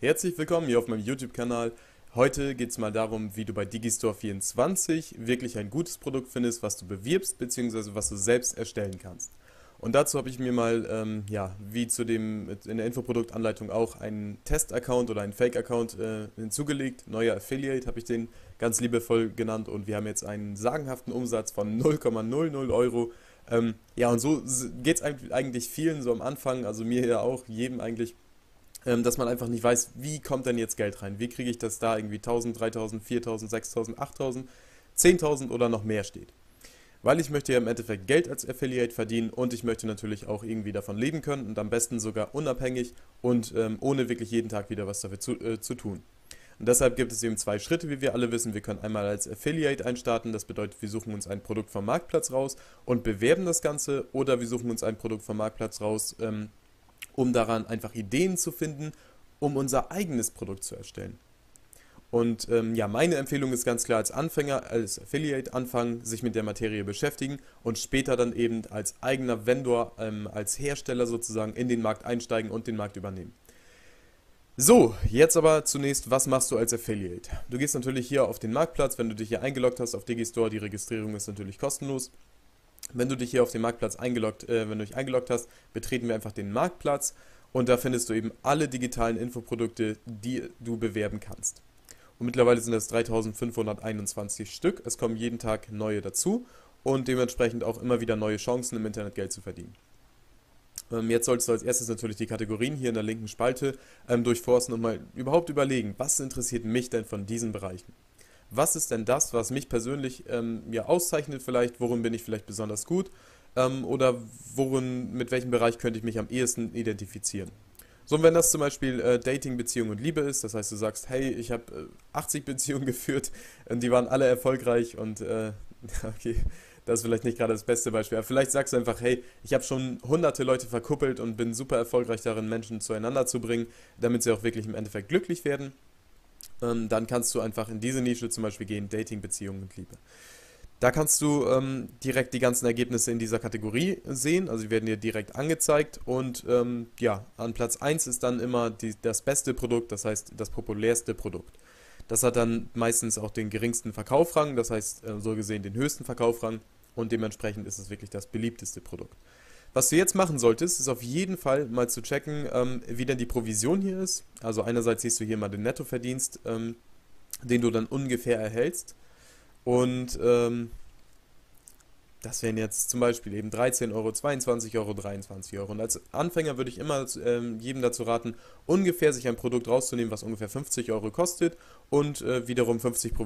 Herzlich willkommen hier auf meinem YouTube-Kanal. Heute geht es mal darum, wie du bei Digistore24 wirklich ein gutes Produkt findest, was du bewirbst, beziehungsweise was du selbst erstellen kannst. Und dazu habe ich mir mal, wie in der Infoproduktanleitung auch, einen Test-Account oder einen Fake-Account hinzugelegt. Neuer Affiliate habe ich den ganz liebevoll genannt und wir haben jetzt einen sagenhaften Umsatz von 0,00 Euro. Und so geht es eigentlich vielen so am Anfang, also mir ja auch, jedem eigentlich, dass man einfach nicht weiß, wie kommt denn jetzt Geld rein? Wie kriege ich das da irgendwie 1000, 3000, 4000, 6000, 8000, 10.000 oder noch mehr steht? Weil ich möchte ja im Endeffekt Geld als Affiliate verdienen und ich möchte natürlich auch irgendwie davon leben können und am besten sogar unabhängig und ohne wirklich jeden Tag wieder was dafür zu tun. Und deshalb gibt es eben zwei Schritte, wie wir alle wissen. Wir können einmal als Affiliate einstarten, das bedeutet, wir suchen uns ein Produkt vom Marktplatz raus und bewerben das Ganze, oder wir suchen uns ein Produkt vom Marktplatz raus, um daran einfach Ideen zu finden, um unser eigenes Produkt zu erstellen. Und meine Empfehlung ist ganz klar, als Anfänger, als Affiliate anfangen, sich mit der Materie beschäftigen und später dann eben als eigener Vendor, als Hersteller sozusagen in den Markt einsteigen und den Markt übernehmen. So, jetzt aber zunächst, was machst du als Affiliate? Du gehst natürlich hier auf den Marktplatz, wenn du dich hier eingeloggt hast auf Digistore, die Registrierung ist natürlich kostenlos. Wenn du dich hier auf den Marktplatz eingeloggt hast, betreten wir einfach den Marktplatz und da findest du eben alle digitalen Infoprodukte, die du bewerben kannst. Und mittlerweile sind das 3521 Stück, es kommen jeden Tag neue dazu und dementsprechend auch immer wieder neue Chancen im Internet Geld zu verdienen. Jetzt solltest du als erstes natürlich die Kategorien hier in der linken Spalte durchforsten und mal überhaupt überlegen, was interessiert mich denn von diesen Bereichen? Was ist denn das, was mich persönlich auszeichnet vielleicht, worin bin ich vielleicht besonders gut oder mit welchem Bereich könnte ich mich am ehesten identifizieren? So, und wenn das zum Beispiel Dating, Beziehung und Liebe ist, das heißt, du sagst, hey, ich habe 80 Beziehungen geführt und die waren alle erfolgreich und okay, das ist vielleicht nicht gerade das beste Beispiel, aber vielleicht sagst du einfach, hey, ich habe schon hunderte Leute verkuppelt und bin super erfolgreich darin, Menschen zueinander zu bringen, damit sie auch wirklich im Endeffekt glücklich werden. Dann kannst du einfach in diese Nische zum Beispiel gehen, Dating, Beziehung und Liebe. Da kannst du direkt die ganzen Ergebnisse in dieser Kategorie sehen, also die werden dir direkt angezeigt und an Platz 1 ist dann immer das beste Produkt, das heißt das populärste Produkt. Das hat dann meistens auch den geringsten Verkaufsrang, das heißt so gesehen den höchsten Verkaufsrang und dementsprechend ist es wirklich das beliebteste Produkt. Was du jetzt machen solltest, ist auf jeden Fall mal zu checken, wie denn die Provision hier ist. Also einerseits siehst du hier mal den Nettoverdienst, den du dann ungefähr erhältst. Und das wären jetzt zum Beispiel eben 13 Euro, 22 Euro, 23 Euro. Und als Anfänger würde ich immer jedem dazu raten, ungefähr sich ein Produkt rauszunehmen, was ungefähr 50 Euro kostet und wiederum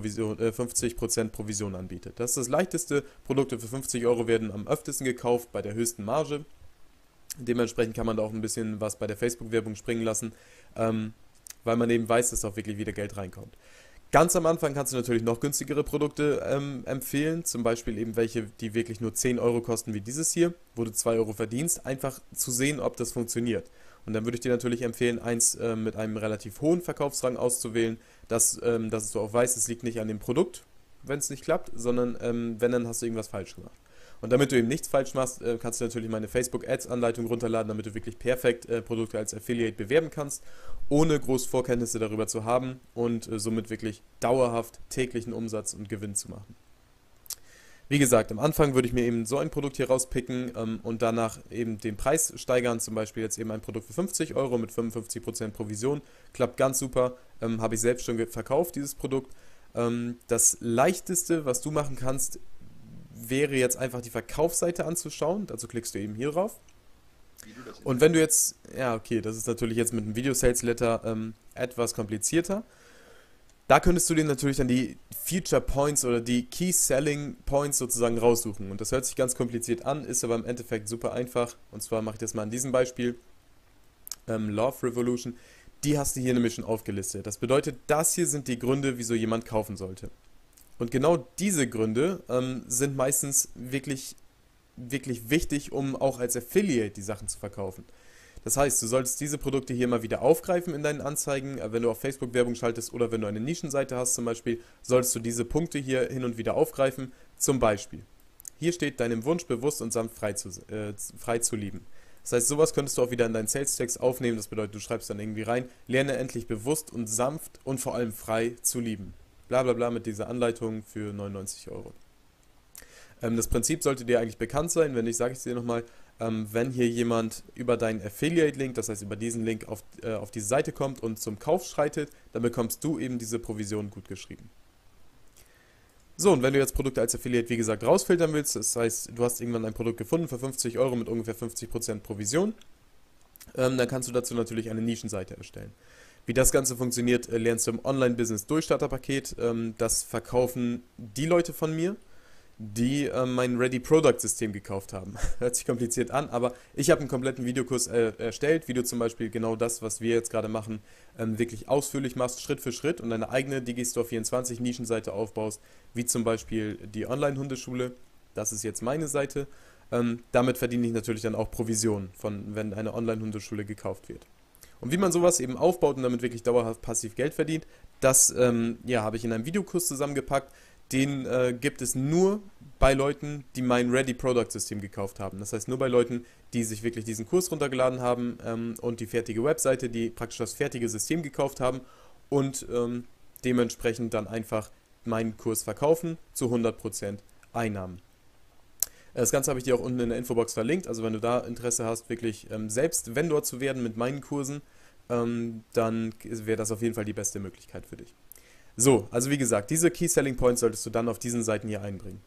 50% Provision anbietet. Das ist das leichteste. Produkte für 50 Euro werden am öftesten gekauft bei der höchsten Marge. Dementsprechend kann man da auch ein bisschen was bei der Facebook-Werbung springen lassen, weil man eben weiß, dass auch wirklich wieder Geld reinkommt. Ganz am Anfang kannst du natürlich noch günstigere Produkte empfehlen, zum Beispiel eben welche, die wirklich nur 10 Euro kosten wie dieses hier, wo du 2 Euro verdienst, einfach zu sehen, ob das funktioniert. Und dann würde ich dir natürlich empfehlen, eins mit einem relativ hohen Verkaufsrang auszuwählen, dass du auch weißt, es liegt nicht an dem Produkt, wenn es nicht klappt, sondern wenn, dann hast du irgendwas falsch gemacht. Und damit du eben nichts falsch machst, kannst du natürlich meine Facebook-Ads-Anleitung runterladen, damit du wirklich perfekt Produkte als Affiliate bewerben kannst, ohne groß Vorkenntnisse darüber zu haben und somit wirklich dauerhaft täglichen Umsatz und Gewinn zu machen. Wie gesagt, am Anfang würde ich mir eben so ein Produkt hier rauspicken und danach eben den Preis steigern, zum Beispiel jetzt eben ein Produkt für 50 Euro mit 55% Provision, klappt ganz super, habe ich selbst schon verkauft, dieses Produkt. Das leichteste, was du machen kannst, wäre jetzt einfach die Verkaufsseite anzuschauen. Dazu klickst du eben hier drauf. Und wenn du jetzt, ja okay, das ist natürlich jetzt mit einem Video-Sales-Letter etwas komplizierter. Da könntest du dir natürlich dann die Feature Points oder die Key Selling Points sozusagen raussuchen. Und das hört sich ganz kompliziert an, ist aber im Endeffekt super einfach. Und zwar mache ich das mal an diesem Beispiel. Love Revolution. Die hast du hier nämlich schon aufgelistet. Das bedeutet, das hier sind die Gründe, wieso jemand kaufen sollte. Und genau diese Gründe sind meistens wirklich wichtig, um auch als Affiliate die Sachen zu verkaufen. Das heißt, du solltest diese Produkte hier mal wieder aufgreifen in deinen Anzeigen, wenn du auf Facebook Werbung schaltest oder wenn du eine Nischenseite hast zum Beispiel, solltest du diese Punkte hier hin und wieder aufgreifen. Zum Beispiel, hier steht, deinem Wunsch bewusst und sanft frei zu lieben. Das heißt, sowas könntest du auch wieder in deinen Sales-Text aufnehmen. Das bedeutet, du schreibst dann irgendwie rein, lerne endlich bewusst und sanft und vor allem frei zu lieben. Bla bla bla mit dieser Anleitung für 99 Euro. Das Prinzip sollte dir eigentlich bekannt sein. Wenn nicht, sage ich es dir nochmal. Wenn hier jemand über deinen Affiliate-Link, das heißt über diesen Link auf diese Seite kommt und zum Kauf schreitet, dann bekommst du eben diese Provision gut geschrieben. So, und wenn du jetzt Produkte als Affiliate, wie gesagt, rausfiltern willst, das heißt, du hast irgendwann ein Produkt gefunden für 50 Euro mit ungefähr 50% Provision, dann kannst du dazu natürlich eine Nischenseite erstellen. Wie das Ganze funktioniert, lernst du im Online-Business-Durchstarter-Paket. Das verkaufen die Leute von mir, die mein Ready-Product-System gekauft haben. Hört sich kompliziert an, aber ich habe einen kompletten Videokurs erstellt, wie du zum Beispiel genau das, was wir jetzt gerade machen, wirklich ausführlich machst, Schritt für Schritt und deine eigene Digistore24 Nischenseite aufbaust, wie zum Beispiel die Online-Hundeschule. Das ist jetzt meine Seite. Damit verdiene ich natürlich dann auch Provision, wenn eine Online-Hundeschule gekauft wird. Und wie man sowas eben aufbaut und damit wirklich dauerhaft passiv Geld verdient, das habe ich in einem Videokurs zusammengepackt. Den gibt es nur bei Leuten, die mein Ready Product System gekauft haben. Das heißt nur bei Leuten, die sich wirklich diesen Kurs runtergeladen haben und die fertige Webseite, die praktisch das fertige System gekauft haben und dementsprechend dann einfach meinen Kurs verkaufen zu 100% Einnahmen. Das Ganze habe ich dir auch unten in der Infobox verlinkt, also wenn du da Interesse hast, wirklich selbst Vendor zu werden mit meinen Kursen, dann wäre das auf jeden Fall die beste Möglichkeit für dich. So, also wie gesagt, diese Key Selling Points solltest du dann auf diesen Seiten hier einbringen.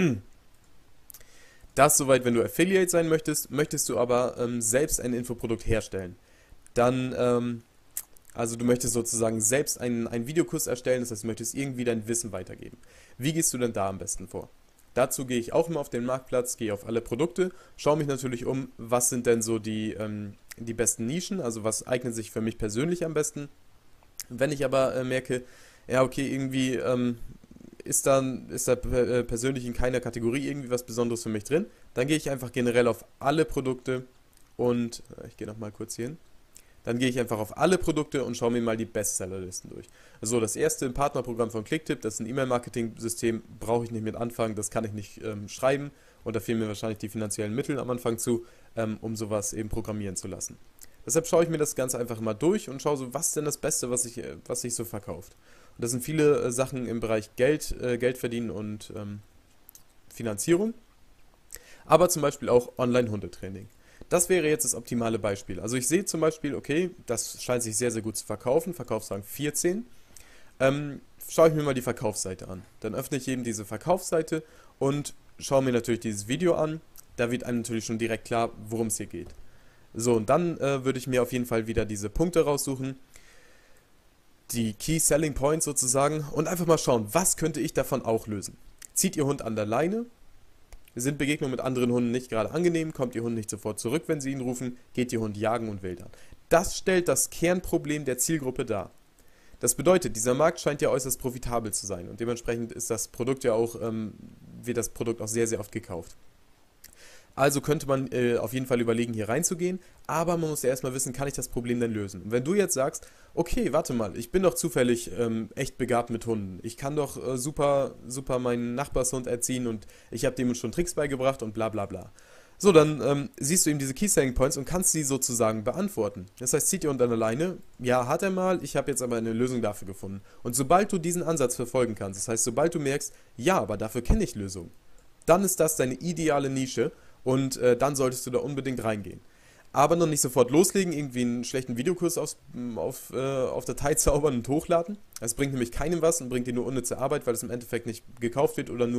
Das soweit, wenn du Affiliate sein möchtest du aber selbst ein Infoprodukt herstellen. Dann, also du möchtest sozusagen selbst einen Videokurs erstellen, das heißt, du möchtest irgendwie dein Wissen weitergeben. Wie gehst du denn da am besten vor? Dazu gehe ich auch immer auf den Marktplatz, gehe auf alle Produkte, schaue mich natürlich um, was sind denn so die besten Nischen, also was eignet sich für mich persönlich am besten. Wenn ich aber merke, ja okay, irgendwie ist da persönlich in keiner Kategorie irgendwie was Besonderes für mich drin, dann gehe ich einfach generell auf alle Produkte und, ich gehe nochmal kurz hier hin, dann gehe ich einfach auf alle Produkte und schaue mir mal die Bestsellerlisten durch. Also das erste Partnerprogramm von Clicktip, das ist ein E-Mail-Marketing-System, brauche ich nicht mit anfangen, das kann ich nicht schreiben und da fehlen mir wahrscheinlich die finanziellen Mittel am Anfang zu, um sowas eben programmieren zu lassen. Deshalb schaue ich mir das Ganze einfach mal durch und schaue so, was ist denn das Beste, was sich so verkauft. Und das sind viele Sachen im Bereich Geld verdienen und Finanzierung, aber zum Beispiel auch Online-Hundetraining. Das wäre jetzt das optimale Beispiel. Also ich sehe zum Beispiel, okay, das scheint sich sehr, sehr gut zu verkaufen, Verkaufsrang 14. Schaue ich mir mal die Verkaufsseite an. Dann öffne ich eben diese Verkaufsseite und schaue mir natürlich dieses Video an. Da wird einem natürlich schon direkt klar, worum es hier geht. So, und dann würde ich mir auf jeden Fall wieder diese Punkte raussuchen, die Key Selling Points sozusagen, und einfach mal schauen, was könnte ich davon auch lösen. Zieht Ihr Hund an der Leine? Sind Begegnungen mit anderen Hunden nicht gerade angenehm? Kommt Ihr Hund nicht sofort zurück, wenn Sie ihn rufen? Geht Ihr Hund jagen und wildern? Das stellt das Kernproblem der Zielgruppe dar. Das bedeutet, dieser Markt scheint ja äußerst profitabel zu sein und dementsprechend ist das Produkt ja auch, wird das Produkt auch sehr, sehr oft gekauft. Also könnte man auf jeden Fall überlegen, hier reinzugehen, aber man muss ja erstmal wissen, kann ich das Problem denn lösen? Und wenn du jetzt sagst, okay, warte mal, ich bin doch zufällig echt begabt mit Hunden, ich kann doch super meinen Nachbarshund erziehen und ich habe dem schon Tricks beigebracht und bla bla bla. So, dann siehst du eben diese Key Selling Points und kannst sie sozusagen beantworten. Das heißt, zieht ihr unter eine Leine? Ja, hat er mal, ich habe jetzt aber eine Lösung dafür gefunden. Und sobald du diesen Ansatz verfolgen kannst, das heißt, sobald du merkst, ja, aber dafür kenne ich Lösungen, dann ist das deine ideale Nische. Und dann solltest du da unbedingt reingehen. Aber noch nicht sofort loslegen, irgendwie einen schlechten Videokurs auf Datei zaubern und hochladen. Das bringt nämlich keinem was und bringt dir nur unnütze Arbeit, weil es im Endeffekt nicht gekauft wird oder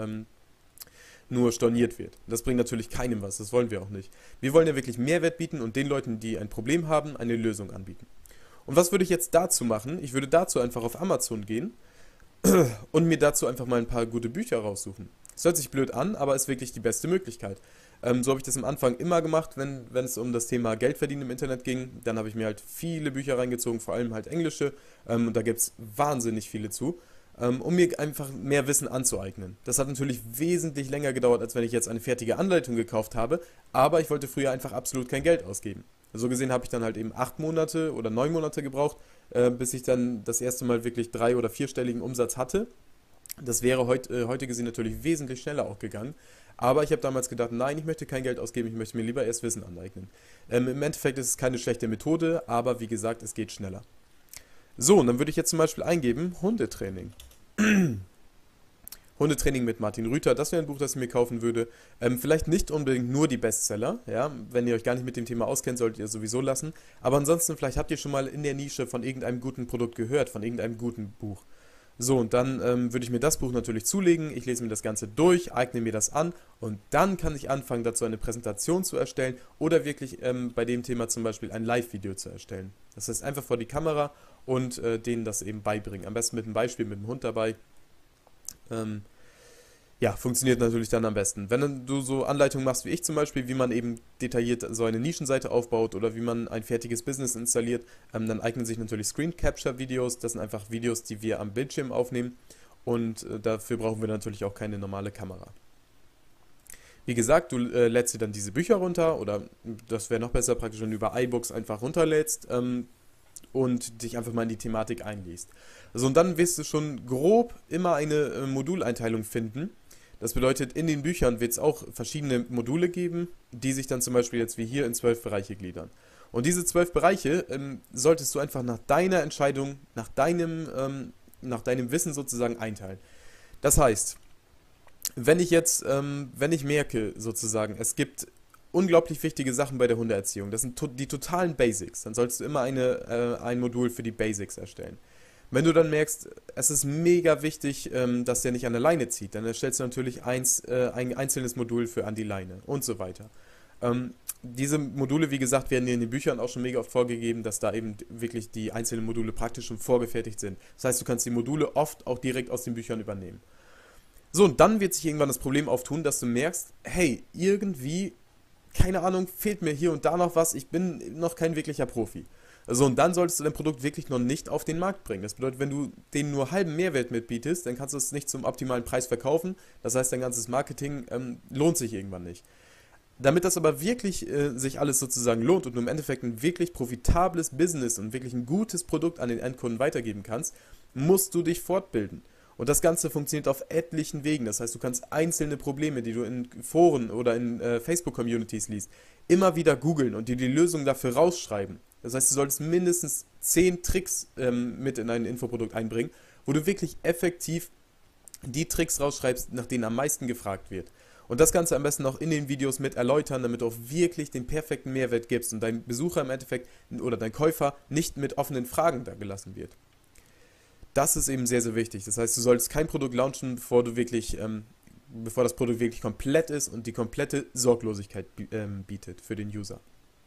nur storniert wird. Das bringt natürlich keinem was, das wollen wir auch nicht. Wir wollen ja wirklich Mehrwert bieten und den Leuten, die ein Problem haben, eine Lösung anbieten. Und was würde ich jetzt dazu machen? Ich würde dazu einfach auf Amazon gehen und mir dazu einfach mal ein paar gute Bücher raussuchen. Das hört sich blöd an, aber ist wirklich die beste Möglichkeit. So habe ich das am Anfang immer gemacht, wenn es um das Thema Geld verdienen im Internet ging. Dann habe ich mir halt viele Bücher reingezogen, vor allem halt englische. Und da gibt es wahnsinnig viele zu, um mir einfach mehr Wissen anzueignen. Das hat natürlich wesentlich länger gedauert, als wenn ich jetzt eine fertige Anleitung gekauft habe. Aber ich wollte früher einfach absolut kein Geld ausgeben. So gesehen habe ich dann halt eben 8 Monate oder 9 Monate gebraucht, bis ich dann das erste Mal wirklich 3- oder 4-stelligen Umsatz hatte. Das wäre heute gesehen natürlich wesentlich schneller auch gegangen. Aber ich habe damals gedacht, nein, ich möchte kein Geld ausgeben, ich möchte mir lieber erst Wissen aneignen. Im Endeffekt ist es keine schlechte Methode, aber wie gesagt, es geht schneller. So, und dann würde ich jetzt zum Beispiel eingeben, Hundetraining. Hundetraining mit Martin Rüther, das wäre ein Buch, das ich mir kaufen würde. Vielleicht nicht unbedingt nur die Bestseller, ja, wenn ihr euch gar nicht mit dem Thema auskennt, solltet ihr sowieso lassen. Aber ansonsten, vielleicht habt ihr schon mal in der Nische von irgendeinem guten Produkt gehört, von irgendeinem guten Buch. So, und dann würde ich mir das Buch natürlich zulegen, ich lese mir das Ganze durch, eigne mir das an und dann kann ich anfangen, dazu eine Präsentation zu erstellen oder wirklich bei dem Thema zum Beispiel ein Live-Video zu erstellen. Das heißt, einfach vor die Kamera und denen das eben beibringen. Am besten mit einem Beispiel mit dem Hund dabei. Ja, funktioniert natürlich dann am besten. Wenn du so Anleitungen machst wie ich zum Beispiel, wie man eben detailliert so eine Nischenseite aufbaut oder wie man ein fertiges Business installiert, dann eignen sich natürlich Screen Capture Videos. Das sind einfach Videos, die wir am Bildschirm aufnehmen und dafür brauchen wir natürlich auch keine normale Kamera. Wie gesagt, du lädst dir dann diese Bücher runter oder das wäre noch besser praktisch, wenn du über iBooks einfach runterlädst und dich einfach mal in die Thematik einliest. Also und dann wirst du schon grob immer eine Moduleinteilung finden. Das bedeutet, in den Büchern wird es auch verschiedene Module geben, die sich dann zum Beispiel jetzt wie hier in 12 Bereiche gliedern. Und diese 12 Bereiche solltest du einfach nach deiner Entscheidung, nach deinem Wissen sozusagen einteilen. Das heißt, wenn ich merke sozusagen, es gibt unglaublich wichtige Sachen bei der Hundeerziehung, das sind die totalen Basics, dann solltest du immer ein Modul für die Basics erstellen. Wenn du dann merkst, es ist mega wichtig, dass der nicht an der Leine zieht, dann erstellst du natürlich ein einzelnes Modul für an die Leine und so weiter. Diese Module, wie gesagt, werden dir in den Büchern auch schon mega oft vorgegeben, dass da eben wirklich die einzelnen Module praktisch schon vorgefertigt sind. Das heißt, du kannst die Module oft auch direkt aus den Büchern übernehmen. So, und dann wird sich irgendwann das Problem auftun, dass du merkst, hey, irgendwie, keine Ahnung, fehlt mir hier und da noch was, ich bin noch kein wirklicher Profi. So, und dann solltest du dein Produkt wirklich noch nicht auf den Markt bringen. Das bedeutet, wenn du denen nur halben Mehrwert mitbietest, dann kannst du es nicht zum optimalen Preis verkaufen. Das heißt, dein ganzes Marketing lohnt sich irgendwann nicht. Damit das aber wirklich sich alles sozusagen lohnt und du im Endeffekt ein wirklich profitables Business und wirklich ein gutes Produkt an den Endkunden weitergeben kannst, musst du dich fortbilden. Und das Ganze funktioniert auf etlichen Wegen. Das heißt, du kannst einzelne Probleme, die du in Foren oder in Facebook-Communities liest, immer wieder googeln und dir die Lösung dafür rausschreiben. Das heißt, du solltest mindestens 10 Tricks mit in ein Infoprodukt einbringen, wo du wirklich effektiv die Tricks rausschreibst, nach denen am meisten gefragt wird. Und das Ganze am besten auch in den Videos mit erläutern, damit du auch wirklich den perfekten Mehrwert gibst und dein Besucher im Endeffekt oder dein Käufer nicht mit offenen Fragen da gelassen wird. Das ist eben sehr, sehr wichtig. Das heißt, du solltest kein Produkt launchen, bevor das Produkt wirklich komplett ist und die komplette Sorglosigkeit bietet für den User.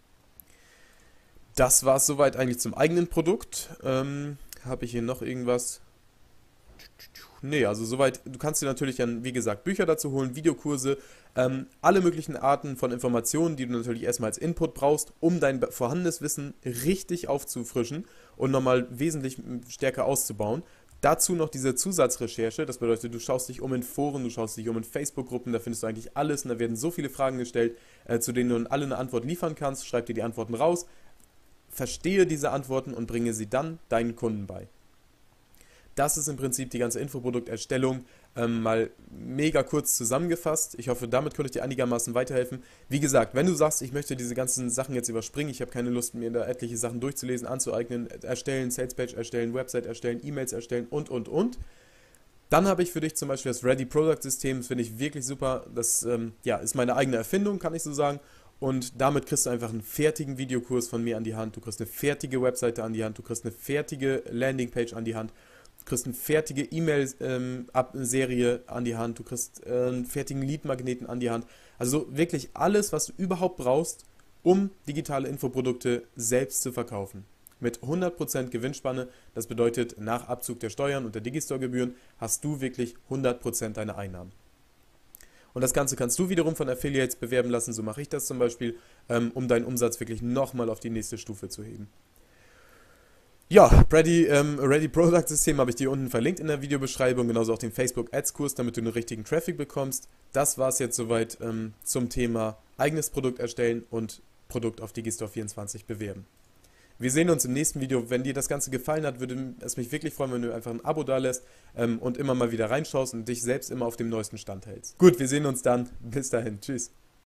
Das war es soweit eigentlich zum eigenen Produkt. Habe ich hier noch irgendwas? Nee, also soweit, du kannst dir natürlich dann, wie gesagt, Bücher dazu holen, Videokurse, alle möglichen Arten von Informationen, die du natürlich erstmal als Input brauchst, um dein vorhandenes Wissen richtig aufzufrischen und nochmal wesentlich stärker auszubauen. Dazu noch diese Zusatzrecherche, das bedeutet, du schaust dich um in Foren, du schaust dich um in Facebook-Gruppen, da findest du eigentlich alles und da werden so viele Fragen gestellt, zu denen du dann alle eine Antwort liefern kannst, schreib dir die Antworten raus, verstehe diese Antworten und bringe sie dann deinen Kunden bei. Das ist im Prinzip die ganze Infoprodukterstellung mal mega kurz zusammengefasst. Ich hoffe, damit konnte ich dir einigermaßen weiterhelfen. Wie gesagt, wenn du sagst, ich möchte diese ganzen Sachen jetzt überspringen, ich habe keine Lust, mir da etliche Sachen durchzulesen, anzueignen, erstellen, Salespage erstellen, Website erstellen, E-Mails erstellen und, dann habe ich für dich zum Beispiel das Ready Product System, das finde ich wirklich super. Das ist meine eigene Erfindung, kann ich so sagen. Und damit kriegst du einfach einen fertigen Videokurs von mir an die Hand. Du kriegst eine fertige Webseite an die Hand, du kriegst eine fertige Landingpage an die Hand. Du kriegst eine fertige E-Mail-Serie an die Hand, du kriegst einen fertigen Lead-Magneten an die Hand. Also wirklich alles, was du überhaupt brauchst, um digitale Infoprodukte selbst zu verkaufen. Mit 100% Gewinnspanne, das bedeutet, nach Abzug der Steuern und der Digistore-Gebühren hast du wirklich 100% deiner Einnahmen. Und das Ganze kannst du wiederum von Affiliates bewerben lassen, so mache ich das zum Beispiel, um deinen Umsatz wirklich nochmal auf die nächste Stufe zu heben. Ja, Ready Product System habe ich dir unten verlinkt in der Videobeschreibung, genauso auch den Facebook Ads Kurs, damit du den richtigen Traffic bekommst. Das war es jetzt soweit zum Thema eigenes Produkt erstellen und Produkt auf Digistore24 bewerben. Wir sehen uns im nächsten Video. Wenn dir das Ganze gefallen hat, würde es mich wirklich freuen, wenn du einfach ein Abo dalässt und immer mal wieder reinschaust und dich selbst immer auf dem neuesten Stand hältst. Gut, wir sehen uns dann. Bis dahin. Tschüss.